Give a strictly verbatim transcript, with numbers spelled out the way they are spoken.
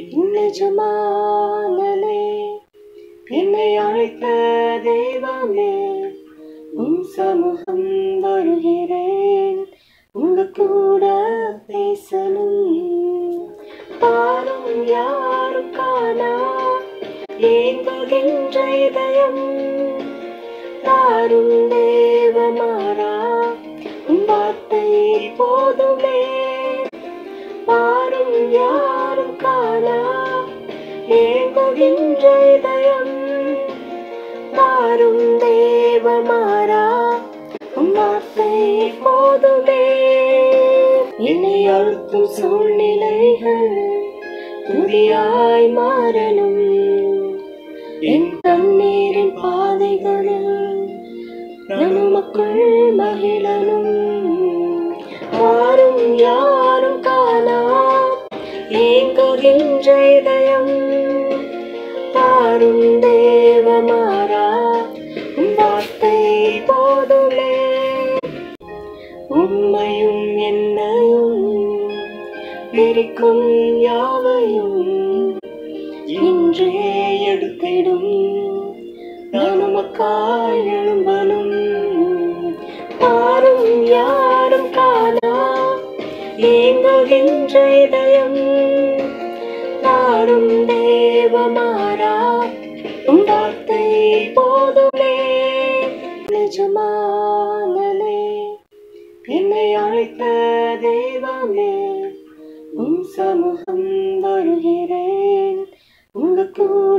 நிஜமானலே என்னை அழைத்த தெய்வமே, உன் சமூகம் வருகிறேன், உங்க கூட பேசணும். பாரும் யாரும் காணா ஏங்குகின்ற இதயம், தாரும் தேவமாறா உன் வார்த்தை போதுமே. பாரும் யாரும் காணா ஏங்குகின்ற இதயம், தாரும் தேவமாறா உன் வார்த்தை போதுமே. என்னை அழுத்தும் சூழ்நிலைகள் துதியாய் மாறணும், என் கண்ணீரின் பாதைகளில் நான் உமக்குள் மகிழணும். யாரும் யாரும் காணா ஏங்குகின்ற இதயம், தாரும் தேவமாறா உன் வார்த்தை போதுமே. உம்மையும் என்னையும் பிரிக்கும் யாவையும் இன்றே எடுத்திடும், நான் உமக்காய் எழும்பணும். பாரும் யாரும் காணா ஏங்குகின்ற இதயம், தாரும் தேவமாறா உன் வார்த்தை போதுமே. நிஜமானலே என்னை அழைத்த தெய்வமே, உன் சமூகம் வருகிறேன், உங்க கூட